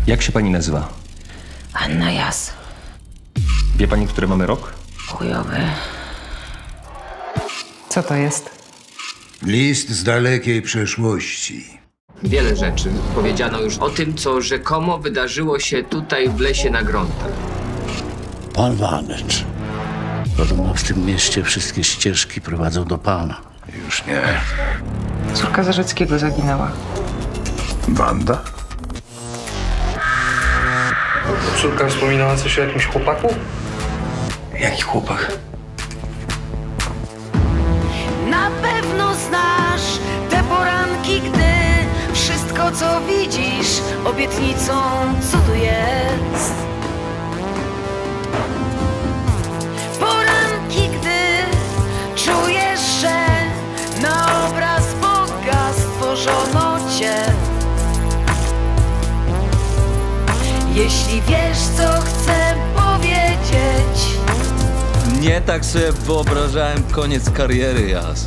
Jak się pani nazywa? Anna Jas. Wie pani, który mamy rok? Chujowy. Co to jest? List z dalekiej przeszłości. Wiele rzeczy powiedziano już o tym, co rzekomo wydarzyło się tutaj w lesie na Grontach. Pan Wanecz. Podobno w tym mieście wszystkie ścieżki prowadzą do pana. Już nie. Córka Zarzeckiego zaginęła. Banda? Córka wspominała coś o jakimś chłopaku? Jaki chłopak? Na pewno znasz te poranki, gdy wszystko, co widzisz, obietnicą cudujesz. Poranki, gdy czujesz, że na obraz Boga stworzono cię. Jeśli wiesz, co chcę powiedzieć, Nie tak sobie wyobrażałem koniec kariery, Jas.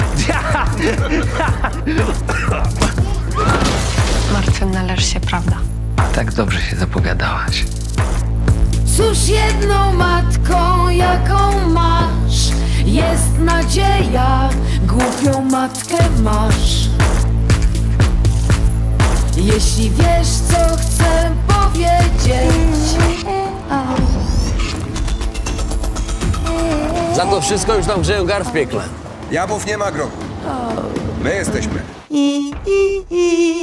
Martwym należy się prawda. Tak dobrze się zapowiadałaś. cóż jedną matką, jaką masz, jest nadzieja, głupią matkę masz. Jeśli wiesz, co chcę powiedzieć, Za to wszystko już nam grzeją gar w piekle. Jabłów nie ma grochu. My jesteśmy.